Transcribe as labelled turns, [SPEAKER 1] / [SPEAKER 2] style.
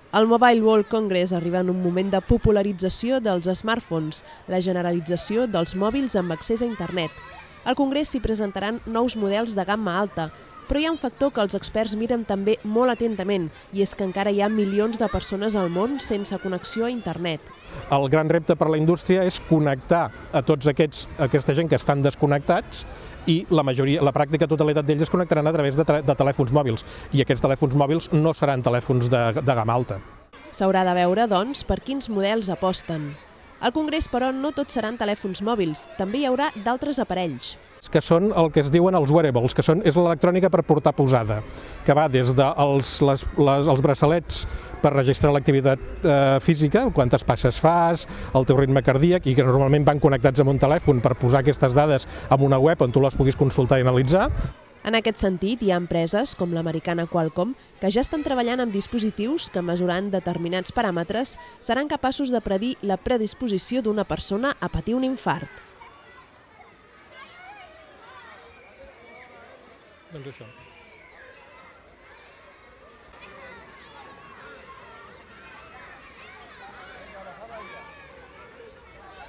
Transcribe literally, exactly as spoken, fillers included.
[SPEAKER 1] El Mobile World Congress arriba en un moment de popularització dels smartphones, la generalització dels mòbils amb accés a internet. Al congrés s'hi presentaran nous models de gamma alta, però hi ha un factor que els experts miren també molt atentament, i és que encara hi ha milions de persones al món sense connexió a internet.
[SPEAKER 2] El gran repte per a la indústria és connectar a tots aquests, aquesta gent que estan desconnectats, i la majoria, la pràctica totalitat d'ells es connectaran a través de, de telèfons mòbils, i aquests telèfons mòbils no seran telèfons de, de gamma alta.
[SPEAKER 1] S'haurà de veure, doncs, per quins models aposten. Al congrés, però, no tots seran telèfons mòbils, també hi haurà d'altres aparells.
[SPEAKER 2] Que són el que es diuen els wearables, que són, és l'electrònica per portar posada, que va des dels les, les, els braçalets per registrar l'activitat eh, física, quantes passes fas, el teu ritme cardíac, i que normalment van connectats amb un telèfon per posar aquestes dades en una web on tu les puguis consultar i analitzar.
[SPEAKER 1] En aquest sentit, hi ha empreses, com l'americana Qualcomm, que ja estan treballant amb dispositius que, mesurant determinats paràmetres, seran capaços de predir la predisposició d'una persona a patir un infart.
[SPEAKER 2] Doncs això.